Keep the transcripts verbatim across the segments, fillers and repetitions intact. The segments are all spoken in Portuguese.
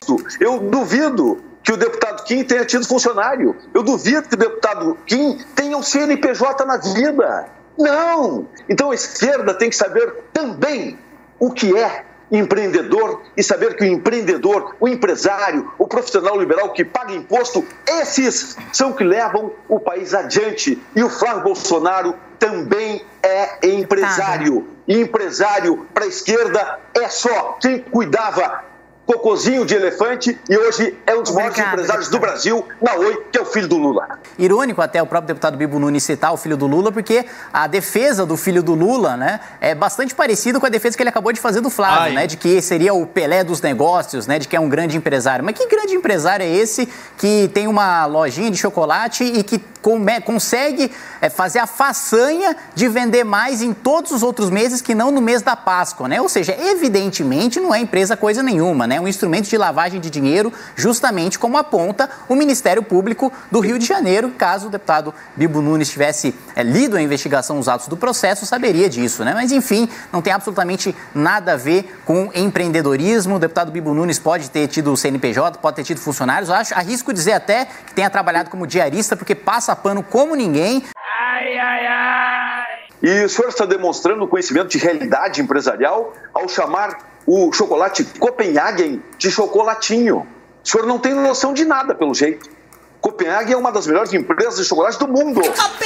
Eu duvido que o deputado Kim tenha tido funcionário. Eu duvido que o deputado Kim tenha um C N P J na vida. Não! Então a esquerda tem que saber também o que é empreendedor e saber que o empreendedor, o empresário, o profissional liberal que paga imposto, esses são que levam o país adiante. E o Flávio Bolsonaro também é empresário. E empresário para a esquerda é só quem cuidava cocôzinho de elefante e hoje é um dos maiores empresários do Brasil, na Oi, que é o filho do Lula. Irônico até o próprio deputado Bibo Nunes citar o filho do Lula, porque a defesa do filho do Lula, né, é bastante parecida com a defesa que ele acabou de fazer do Flávio, né, de que seria o Pelé dos negócios, né, de que é um grande empresário. Mas que grande empresário é esse que tem uma lojinha de chocolate e que come, consegue é, fazer a façanha de vender mais em todos os outros meses que não no mês da Páscoa, né? Ou seja, evidentemente não é empresa coisa nenhuma, né? É um instrumento de lavagem de dinheiro, justamente como aponta o Ministério Público do Rio de Janeiro. Caso o deputado Bibo Nunes tivesse é, lido a investigação, os atos do processo, saberia disso, né? Mas, enfim, não tem absolutamente nada a ver com empreendedorismo. O deputado Bibo Nunes pode ter tido C N P J, pode ter tido funcionários. Eu acho, arrisco dizer até que tenha trabalhado como diarista, porque passa pano como ninguém. Ai, ai, ai. E o senhor está demonstrando conhecimento de realidade empresarial ao chamar o chocolate Copenhagen de chocolatinho. O senhor não tem noção de nada, pelo jeito. Copenhagen é uma das melhores empresas de chocolate do mundo.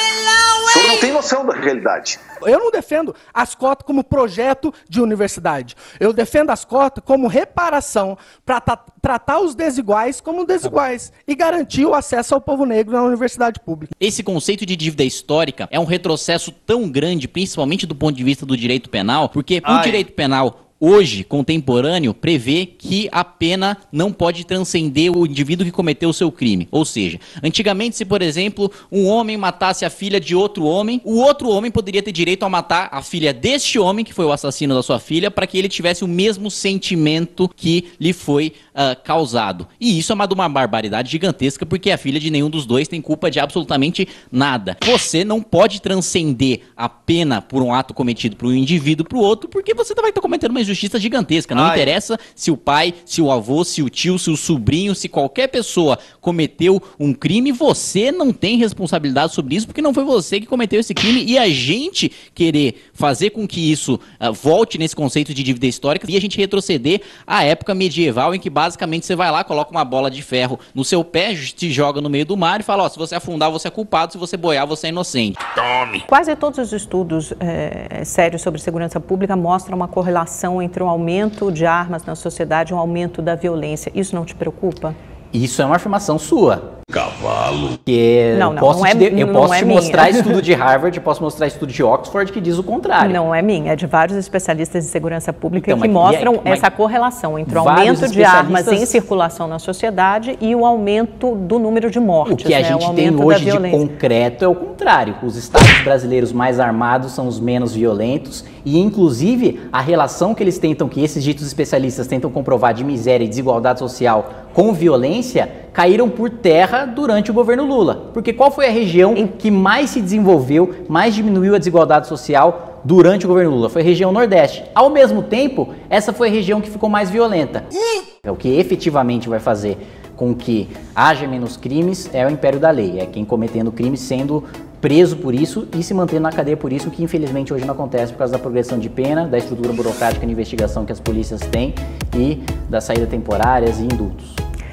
O senhor não tem noção da realidade. Eu não defendo as cotas como projeto de universidade. Eu defendo as cotas como reparação para tratar os desiguais como desiguais e garantir o acesso ao povo negro na universidade pública. Esse conceito de dívida histórica é um retrocesso tão grande, principalmente do ponto de vista do direito penal, porque o direito penal hoje, contemporâneo, prevê que a pena não pode transcender o indivíduo que cometeu o seu crime. Ou seja, antigamente, se, por exemplo, um homem matasse a filha de outro homem, o outro homem poderia ter direito a matar a filha deste homem, que foi o assassino da sua filha, para que ele tivesse o mesmo sentimento que lhe foi uh, causado. E isso é uma, uma barbaridade gigantesca, porque a filha de nenhum dos dois tem culpa de absolutamente nada. Você não pode transcender a pena por um ato cometido por um indivíduo para o outro, porque você vai estar cometendo uma injustiça gigantesca. Não Ai. interessa se o pai, se o avô, se o tio, se o sobrinho, se qualquer pessoa cometeu um crime, você não tem responsabilidade sobre isso, porque não foi você que cometeu esse crime. E a gente querer fazer com que isso uh, volte nesse conceito de dívida histórica e a gente retroceder à época medieval, em que basicamente você vai lá, coloca uma bola de ferro no seu pé, te joga no meio do mar e fala, ó, se você afundar você é culpado, se você boiar você é inocente. Tome! Quase todos os estudos é, sérios sobre segurança pública mostram uma correlação entre um aumento de armas na sociedade e um aumento da violência. Isso não te preocupa? Isso é uma afirmação sua. Cavalo. Que não, não, posso não é, te, eu não posso é te minha. mostrar estudo de Harvard, posso mostrar estudo de Oxford que diz o contrário. Não é minha, é de vários especialistas de segurança pública então, que mas, mostram mas, essa correlação entre o aumento de armas em circulação na sociedade e o aumento do número de mortes. O que a né? gente tem hoje de concreto é o contrário. Os estados brasileiros mais armados são os menos violentos e, inclusive, a relação que eles tentam, que esses ditos especialistas tentam comprovar de miséria e desigualdade social com violência, caíram por terra durante o governo Lula. Porque qual foi a região que mais se desenvolveu, mais diminuiu a desigualdade social durante o governo Lula? Foi a região Nordeste. Ao mesmo tempo, essa foi a região que ficou mais violenta. É o que efetivamente vai fazer com que haja menos crimes é o império da lei. É quem cometendo crimes sendo preso por isso e se mantendo na cadeia por isso, que infelizmente hoje não acontece por causa da progressão de pena, da estrutura burocrática de investigação que as polícias têm e das saídas temporárias e indultos.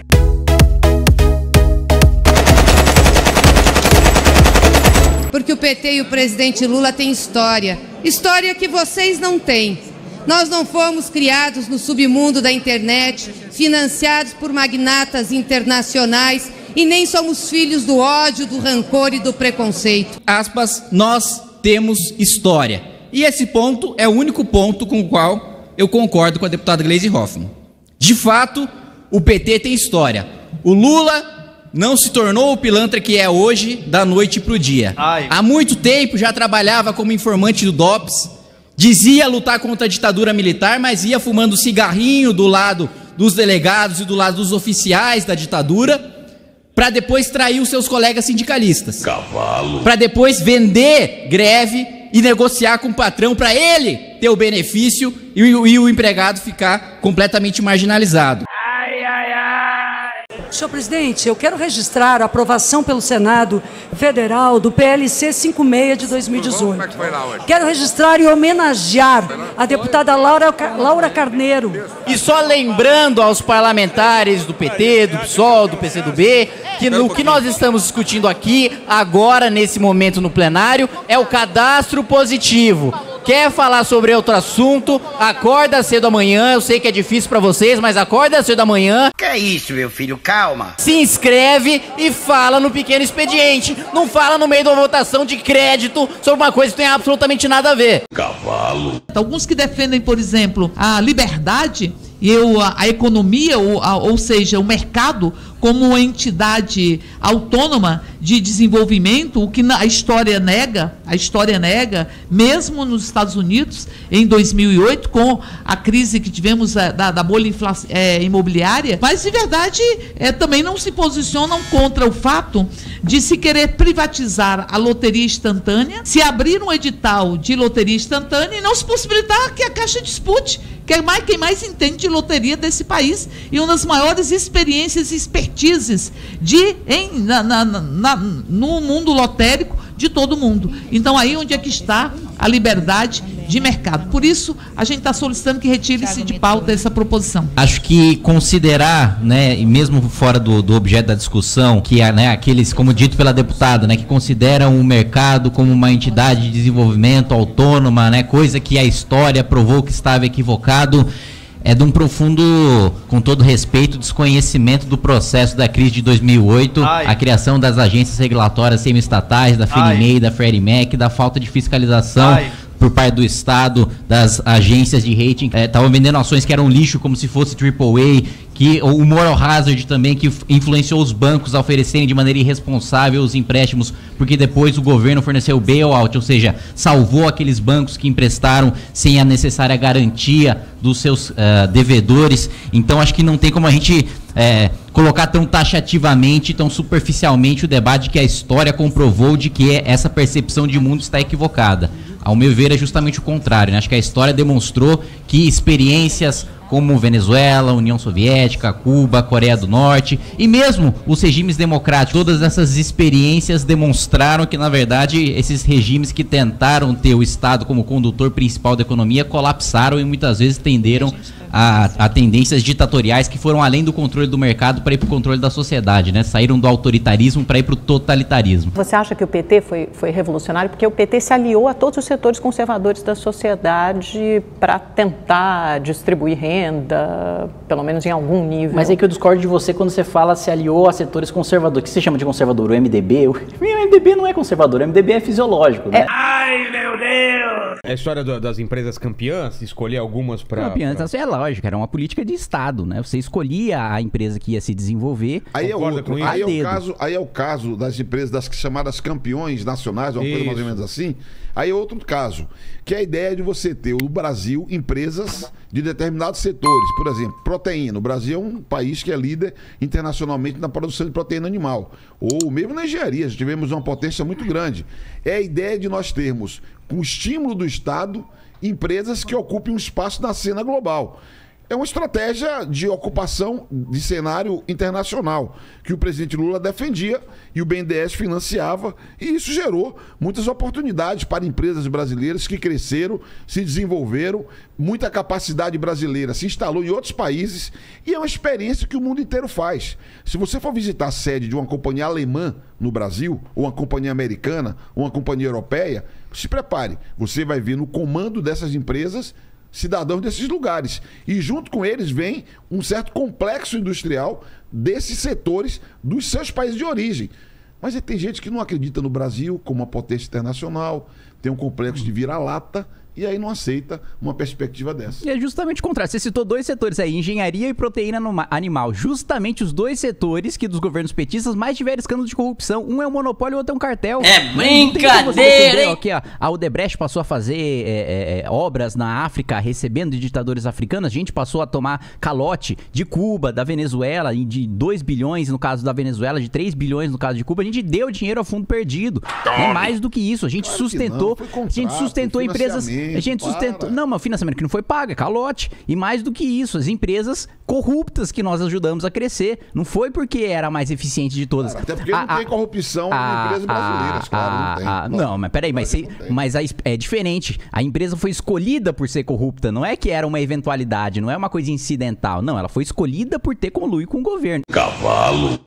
Porque o P T e o presidente Lula têm história. História que vocês não têm. Nós não fomos criados no submundo da internet, financiados por magnatas internacionais e nem somos filhos do ódio, do rancor e do preconceito. Aspas, nós temos história. E esse ponto é o único ponto com o qual eu concordo com a deputada Gleisi Hoffmann. De fato, o P T tem história. O Lula não se tornou o pilantra que é hoje da noite para o dia. Ai. Há muito tempo já trabalhava como informante do DOPS, dizia lutar contra a ditadura militar, mas ia fumando cigarrinho do lado dos delegados e do lado dos oficiais da ditadura, para depois trair os seus colegas sindicalistas. Cavalo. Para depois vender greve e negociar com o patrão para ele ter o benefício e o, e o empregado ficar completamente marginalizado. Ai, ai, ai. Senhor presidente, eu quero registrar a aprovação pelo Senado Federal do P L C cinquenta e seis de dois mil e dezoito. Quero registrar e homenagear a deputada Laura, Laura Carneiro. E só lembrando aos parlamentares do P T, do P SOL, do P C do B, que o que nós estamos discutindo aqui, agora, nesse momento no plenário, é o cadastro positivo. Quer falar sobre outro assunto? Acorda cedo amanhã. Eu sei que é difícil pra vocês, mas acorda cedo amanhã. Que é isso, meu filho? Calma. Se inscreve e fala no pequeno expediente. Não fala no meio de uma votação de crédito sobre uma coisa que tem absolutamente nada a ver. Cavalo. Alguns que defendem, por exemplo, a liberdade e eu, a, a economia, ou, a, ou seja, o mercado, como uma entidade autônoma de desenvolvimento, o que a história nega, a história nega, mesmo nos Estados Unidos, em dois mil e oito, com a crise que tivemos a, da, da bolha infla, é, imobiliária, mas, de verdade, é, também não se posicionam contra o fato de se querer privatizar a loteria instantânea, se abrir um edital de loteria instantânea e não se possibilitar que a Caixa dispute, que é mais, quem mais entende de loteria desse país e uma das maiores experiências e expertises de, em, na, na, na, no mundo lotérico de todo mundo. Então, aí onde é que está a liberdade de mercado. Por isso, a gente está solicitando que retire-se de pauta essa proposição. Acho que considerar, né, e mesmo fora do, do objeto da discussão, que é, né, aqueles, como dito pela deputada, né, que consideram o mercado como uma entidade de desenvolvimento autônoma, né, coisa que a história provou que estava equivocado, é de um profundo, com todo respeito, desconhecimento do processo da crise de dois mil e oito, Ai. a criação das agências regulatórias semi-estatais, da Fannie Mae, da Freddie Mac, da falta de fiscalização Ai. por parte do Estado, das agências de rating, estavam é, vendendo ações que eram lixo como se fosse triple A, que o moral hazard também, que influenciou os bancos a oferecerem de maneira irresponsável os empréstimos, porque depois o governo forneceu o bailout, ou seja, salvou aqueles bancos que emprestaram sem a necessária garantia dos seus uh, devedores. Então acho que não tem como a gente é, colocar tão taxativamente, tão superficialmente o debate que a história comprovou de que essa percepção de mundo está equivocada. Ao meu ver, é justamente o contrário, né? Acho que a história demonstrou que experiências como Venezuela, União Soviética, Cuba, Coreia do Norte e mesmo os regimes democráticos, todas essas experiências demonstraram que, na verdade, esses regimes que tentaram ter o Estado como condutor principal da economia colapsaram e muitas vezes tenderam a, a tendências ditatoriais que foram além do controle do mercado para ir para o controle da sociedade, né? Saíram do autoritarismo para ir para o totalitarismo. Você acha que o P T foi, foi revolucionário? Porque o P T se aliou a todos os setores conservadores da sociedade para tentar distribuir renda, pelo menos em algum nível. Mas é que eu discordo de você quando você fala se aliou a setores conservadores. O que você chama de conservador? O M D B? O M D B não é conservador, o M D B é fisiológico, né? É... Ai, meu Deus! É a história do, das empresas campeãs, escolher algumas para... Campeãs, pra... isso é lógico, era uma política de Estado, né? Você escolhia a empresa que ia se desenvolver. Aí é, outro, aí, é o caso, aí é o caso das empresas das chamadas campeões nacionais, uma isso. coisa mais ou menos assim. Aí é outro caso, que é a ideia de você ter no Brasil empresas de determinados setores. Por exemplo, proteína. O Brasil é um país que é líder internacionalmente na produção de proteína animal. Ou mesmo na engenharia, já tivemos uma potência muito grande. É a ideia de nós termos, com o estímulo do Estado, empresas que ocupem um espaço na cena global. É uma estratégia de ocupação de cenário internacional que o presidente Lula defendia e o B N D E S financiava, e isso gerou muitas oportunidades para empresas brasileiras que cresceram, se desenvolveram, muita capacidade brasileira se instalou em outros países, e é uma experiência que o mundo inteiro faz. Se você for visitar a sede de uma companhia alemã no Brasil, ou uma companhia americana, ou uma companhia europeia, se prepare, você vai ver no comando dessas empresas cidadãos desses lugares. E junto com eles vem um certo complexo industrial desses setores dos seus países de origem. Mas tem gente que não acredita no Brasil como uma potência internacional, tem um complexo de vira-lata e aí não aceita uma perspectiva dessa. E é justamente o contrário. Você citou dois setores aí, engenharia e proteína animal. Justamente os dois setores que dos governos petistas mais tiveram escândalo de corrupção. Um é um monopólio e o outro é um cartel. É brincadeira, hein? Aqui, ó, a Odebrecht passou a fazer é, é, obras na África, recebendo de ditadores africanos. A gente passou a tomar calote de Cuba, da Venezuela, de dois bilhões no caso da Venezuela, de três bilhões no caso de Cuba. A gente deu dinheiro a fundo perdido. É mais do que isso. A gente claro sustentou, a gente sustentou empresas financiamento. A gente sustentou. Não, mas o financiamento que não foi pago, é calote. E mais do que isso, as empresas corruptas que nós ajudamos a crescer. Não foi porque era a mais eficiente de todas. Cara, até porque a, não tem corrupção a, em empresas brasileiras, a, claro, a, não tem. a, não, mas peraí, mas, se, mas a, é diferente. A empresa foi escolhida por ser corrupta. Não é que era uma eventualidade, não é uma coisa incidental. Não, ela foi escolhida por ter conluio com o governo. Cavalo.